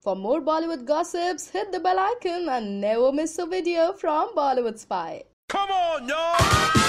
For more Bollywood gossips, hit the bell icon and never miss a video from Bollywood Spy. Come on, y'all!